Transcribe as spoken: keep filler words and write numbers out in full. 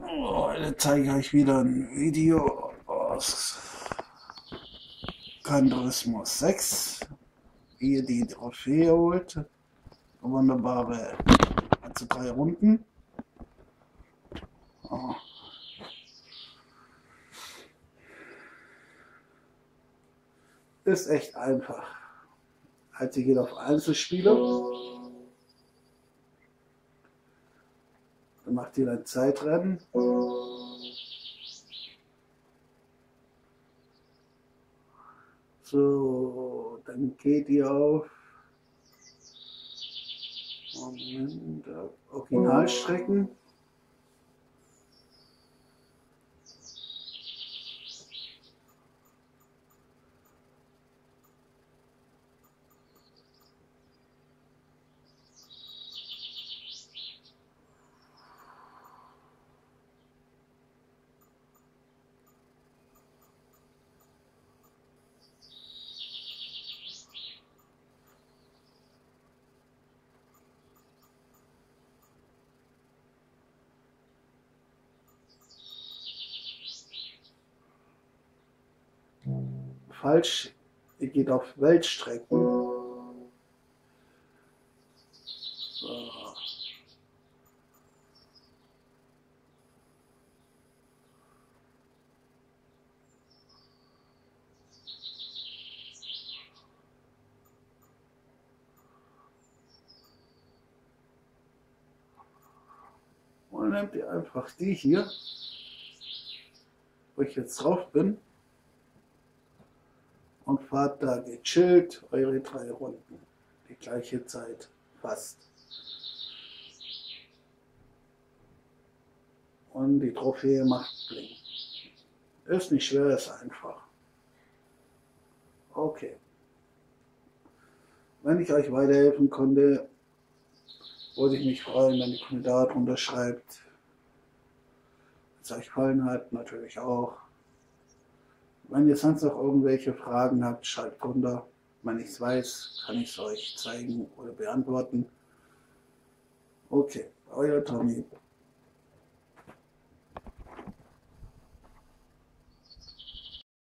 Heute zeige ich euch wieder ein Video aus Gran Turismo sechs, wie ihr die Trophäe holt. Wunderbare zu drei Runden. Oh. Ist echt einfach. Also ihr geht auf Einzelspieler, dann macht ihr ein Zeitrennen. So, dann geht ihr auf Moment, Originalstrecken. Falsch, ihr geht auf Weltstrecken. So. Und dann nehmt ihr einfach die hier, wo ich jetzt drauf bin, und fahrt da gechillt eure drei Runden. Die gleiche Zeit, fast. Und die Trophäe macht Bling. Ist nicht schwer, ist einfach. Okay. Wenn ich euch weiterhelfen konnte, würde ich mich freuen, wenn ihr Kommentare drunter schreibt. Wenn es euch gefallen hat, natürlich auch. Wenn ihr sonst noch irgendwelche Fragen habt, schreibt drunter. Wenn ich es weiß, kann ich es euch zeigen oder beantworten. Okay, euer Tommy.